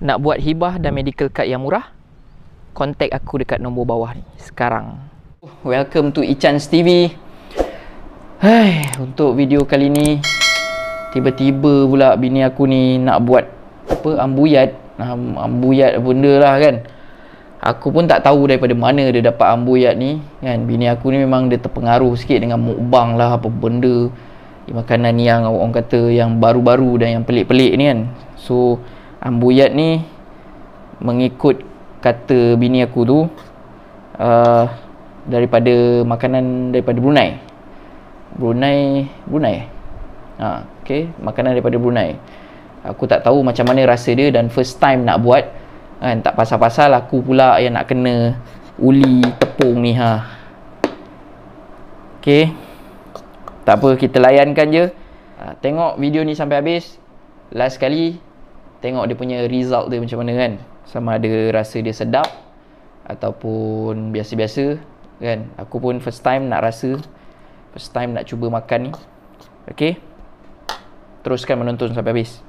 Nak buat hibah dan medical card yang murah, kontak aku dekat nombor bawah ni sekarang. Welcome to Ichan's TV. Hai, untuk video kali ni tiba-tiba pula bini aku ni nak buat apa, ambuyat benda lah kan. Aku pun tak tahu daripada mana dia dapat ambuyat ni kan. Bini aku ni memang dia terpengaruh sikit dengan mukbang lah, apa benda makanan yang orang kata yang baru-baru dan yang pelik-pelik ni kan. So ambuyat ni mengikut kata bini aku tu daripada makanan daripada Brunei. Okay, makanan daripada Brunei. Aku tak tahu macam mana rasa dia dan first time nak buat kan. Tak pasal-pasal aku pula yang nak kena uli tepung ni ha. Okay, tak apa, kita layankan je. Tengok video ni sampai habis. Last sekali tengok dia punya result dia macam mana kan. Sama ada rasa dia sedap ataupun biasa-biasa kan. Aku pun first time nak rasa, first time nak cuba makan ni. Okay, teruskan menonton sampai habis.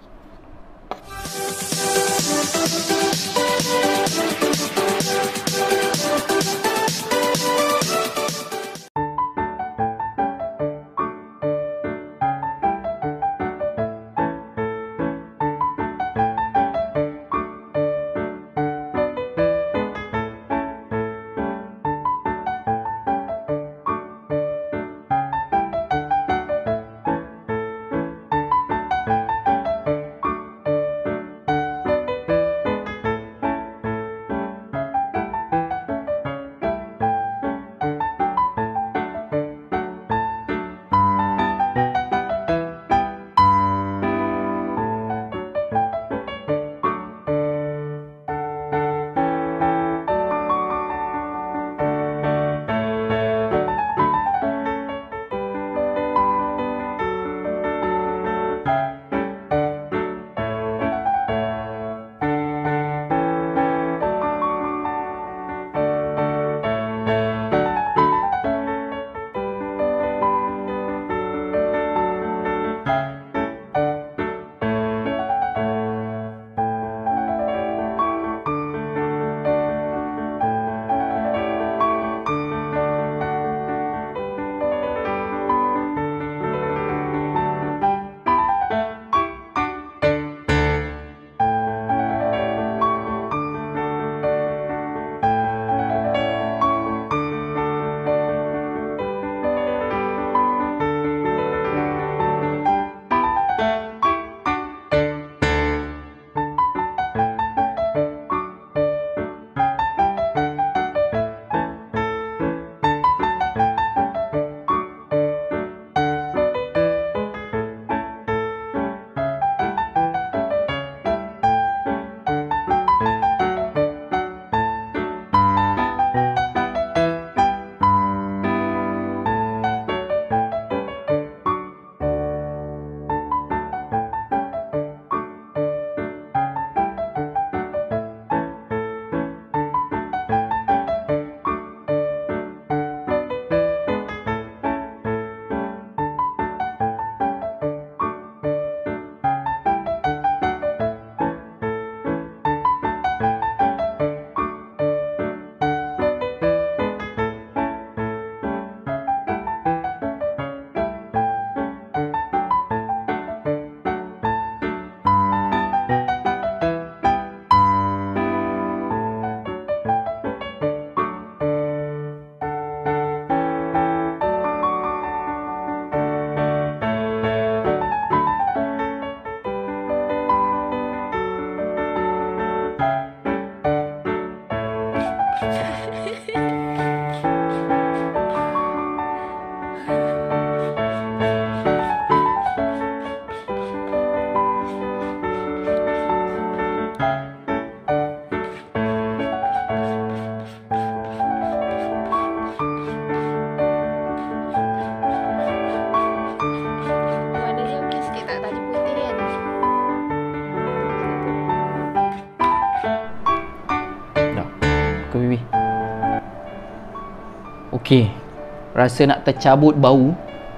Okey, rasa nak tercabut bau.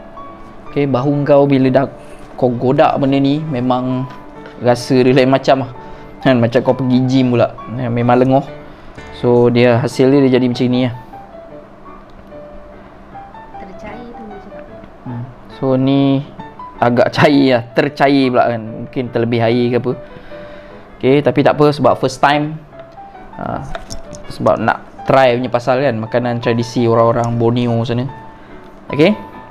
Okey, bahu kau bila dah kau godak benda ni memang rasa dia lain macam lah. Kan macam kau pergi gym pula. Memang lengoh. So dia hasil dia jadi macam ni lah. Tercair tu dia cakap. So ni agak cair lah, tercair pula kan. Mungkin terlebih air ke apa. Okay, tapi tak apa sebab first time. Sebab nak try punya pasal kan, makanan tradisi orang-orang Borneo sana. Okay.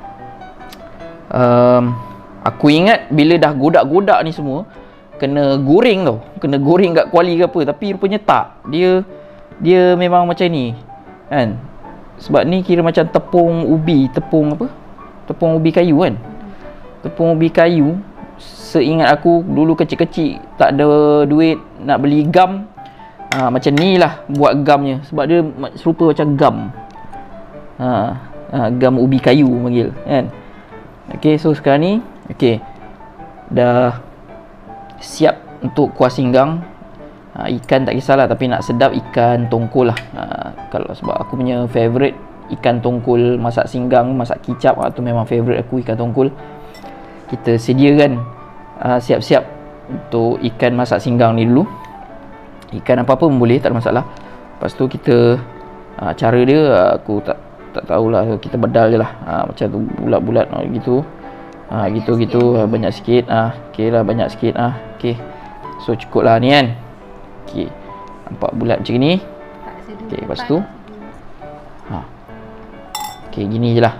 Aku ingat bila dah godak-godak ni semua kena goreng tau. Kena goreng kat kuali ke apa, tapi rupanya tak. Dia memang macam ni kan. Sebab ni kira macam tepung ubi, tepung apa? Tepung ubi kayu kan. Tepung ubi kayu. Seingat aku dulu kecil-kecil tak ada duit nak beli gam. Macam ni lah buat gamnya. Sebab dia serupa macam gam. Gam ubi kayu panggil kan. Okay, so sekarang ni okay, dah siap untuk kuah singgang. Ikan tak kisahlah, tapi nak sedap ikan tongkol lah. Kalau sebab aku punya favourite ikan tongkol masak singgang, masak kicap, tu memang favourite aku ikan tongkol. Kita sediakan siap-siap untuk ikan masak singgang ni dulu. Ikan apa-apa pun boleh, tak ada masalah. Lepas tu kita cara dia aku tak tahulah, kita bedal je lah. Macam tu bulat-bulat gitu. Gitu banyak sikit. Okey lah, banyak sikit. Okey. So cukup lah ni kan. Okey. Nampak bulat macam ni. Okey, lepas tu okey, gini je lah.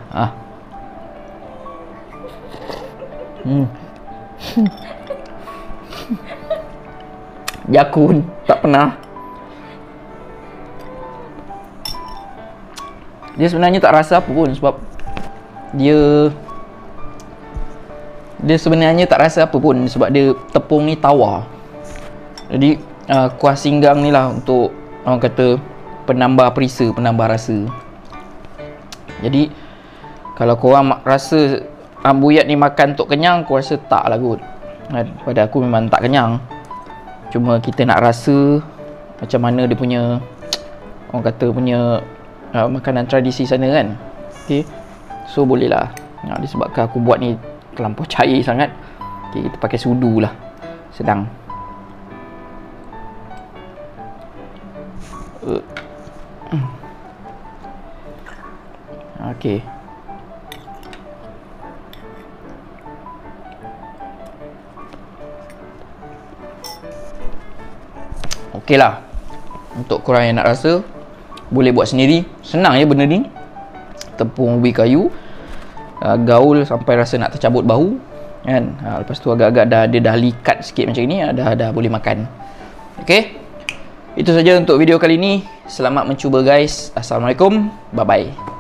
Jakun tak pernah. Dia sebenarnya tak rasa apa pun sebab dia sebenarnya tak rasa apa pun sebab dia tepung ni tawar. Jadi kuah singgang ni lah untuk orang kata penambah perisa, penambah rasa. Jadi kalau korang rasa ambuyat ni makan untuk kenyang, aku rasa tak lah kot. Pada aku memang tak kenyang. Cuma kita nak rasa macam mana dia punya, orang kata punya makanan tradisi sana kan. Okay, so boleh lah. Disebabkan aku buat ni terlampau cair sangat. Okay, kita pakai sudu lah, sedang. Okay. Okey lah. Untuk korang yang nak rasa, boleh buat sendiri. Senang je benda ni. Tepung ubi kayu, gaul sampai rasa nak tercabut bahu kan. Lepas tu agak-agak dia dah likat sikit macam ni, dah boleh makan. Okey. Itu saja untuk video kali ni. Selamat mencuba guys. Assalamualaikum. Bye bye.